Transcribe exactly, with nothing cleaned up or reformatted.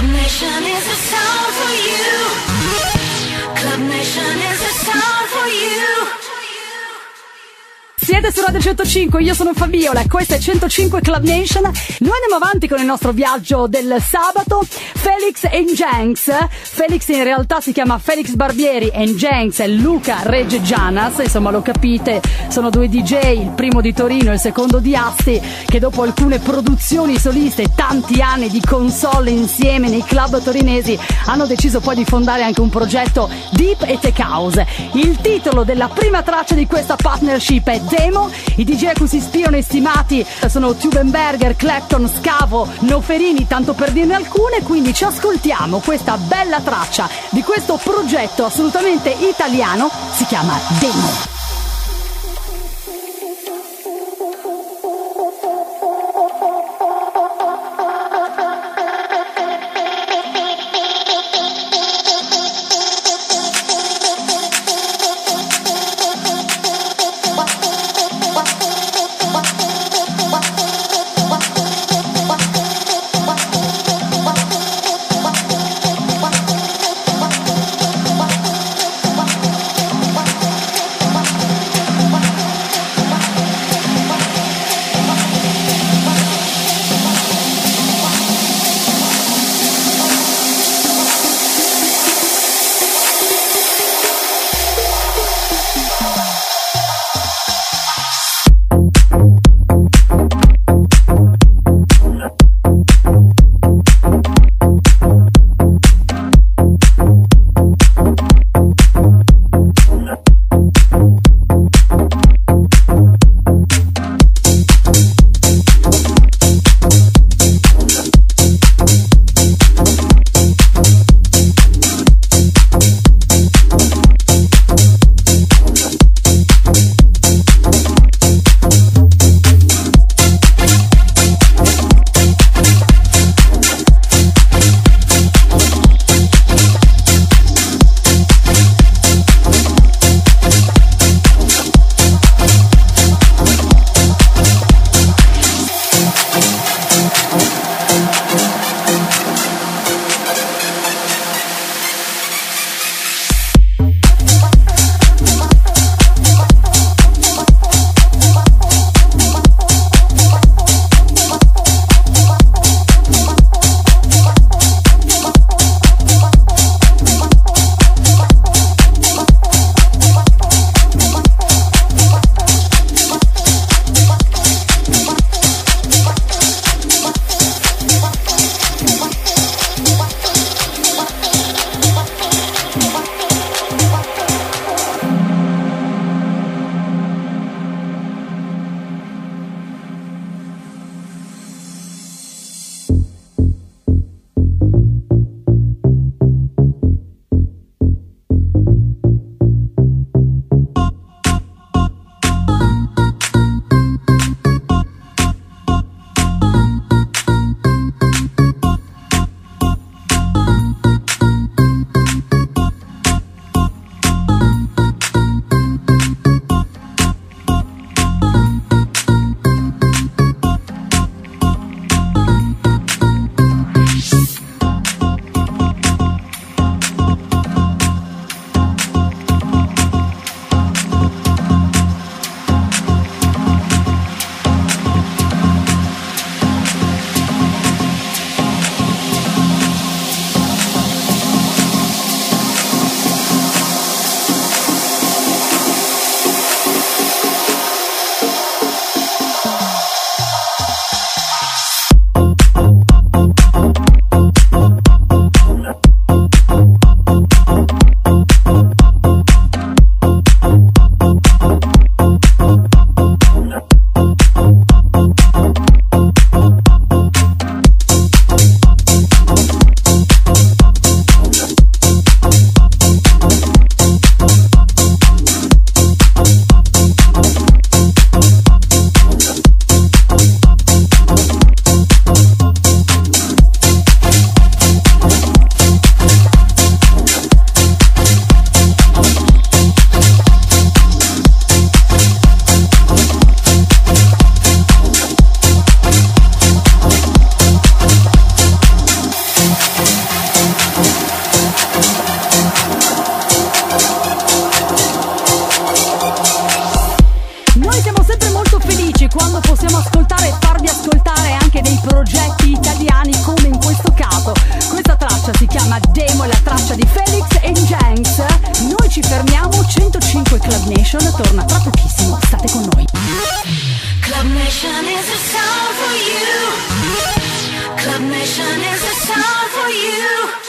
Club Nation is the sound for you. Club Nation is the sound for you. Siete su Radio centocinque, io sono Fabiola, questa è centocinque Club Nation. Noi andiamo avanti con il nostro viaggio del sabato. Felix and Jenks. Felix in realtà si chiama Felix Barbieri e Jenks è Luca Reggianas, insomma lo capite, sono due D J, il primo di Torino e il secondo di Asti, che dopo alcune produzioni soliste e tanti anni di console insieme nei club torinesi hanno deciso poi di fondare anche un progetto deep e tech house. Il titolo della prima traccia di questa partnership è Demo. I D J a cui si ispirano e stimati sono Tubenberger, Clapton, Scavo, Noferini, tanto per dirne alcune, quindi ci ascoltiamo questa bella traccia di questo progetto assolutamente italiano, si chiama Demo. siamo sempre molto felici quando possiamo ascoltare e farvi ascoltare anche dei progetti italiani, come in questo caso. Questa traccia si chiama Demo, è la traccia di Felix and Jenks. Noi ci fermiamo, centocinque Club Nation torna tra pochissimo, state con noi. Club Nation is a sound for you. Club Nation is a sound for you.